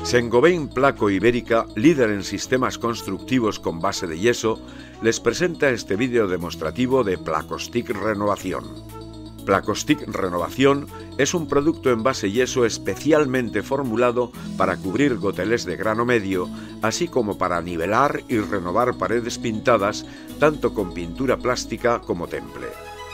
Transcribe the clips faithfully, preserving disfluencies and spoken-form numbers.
Saint-Gobain Placo Ibérica, líder en sistemas constructivos con base de yeso, les presenta este vídeo demostrativo de Placostick Renovación. Placostick Renovación es un producto en base yeso especialmente formulado para cubrir gotelés de grano medio, así como para nivelar y renovar paredes pintadas, tanto con pintura plástica como temple.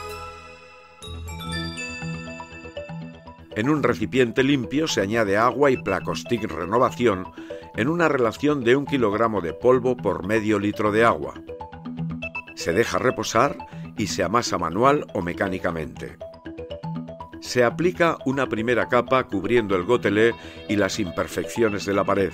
En un recipiente limpio se añade agua y Placostick Renovación en una relación de un kilogramo de polvo por medio litro de agua. Se deja reposar y se amasa manual o mecánicamente. Se aplica una primera capa cubriendo el gotelé y las imperfecciones de la pared.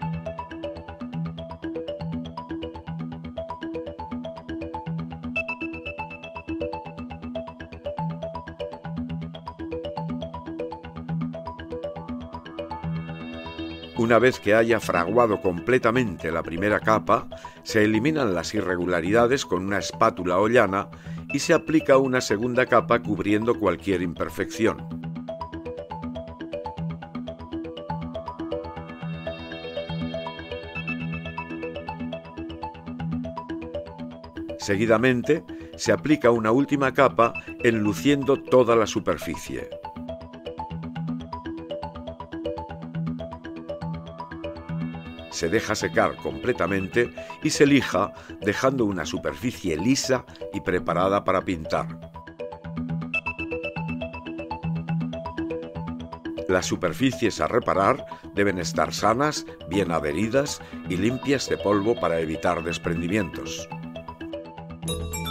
Una vez que haya fraguado completamente la primera capa, se eliminan las irregularidades con una espátula o llana y se aplica una segunda capa cubriendo cualquier imperfección. Seguidamente, se aplica una última capa enluciendo toda la superficie. Se deja secar completamente y se lija, dejando una superficie lisa y preparada para pintar. Las superficies a reparar deben estar sanas, bien adheridas y limpias de polvo para evitar desprendimientos.